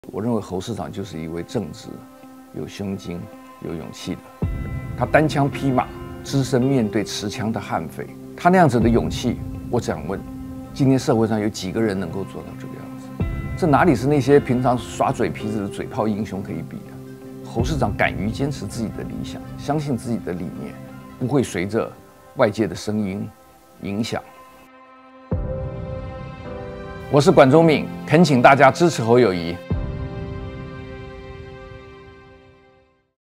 我认为侯市长就是一位正直、有胸襟、有勇气的。他单枪匹马，只身面对持枪的悍匪。他那样子的勇气，我想问，今天社会上有几个人能够做到这个样子？这哪里是那些平常耍嘴皮子的嘴炮英雄可以比的？侯市长敢于坚持自己的理想，相信自己的理念，不会随着外界的声音影响。我是管中闵，恳请大家支持侯友宜。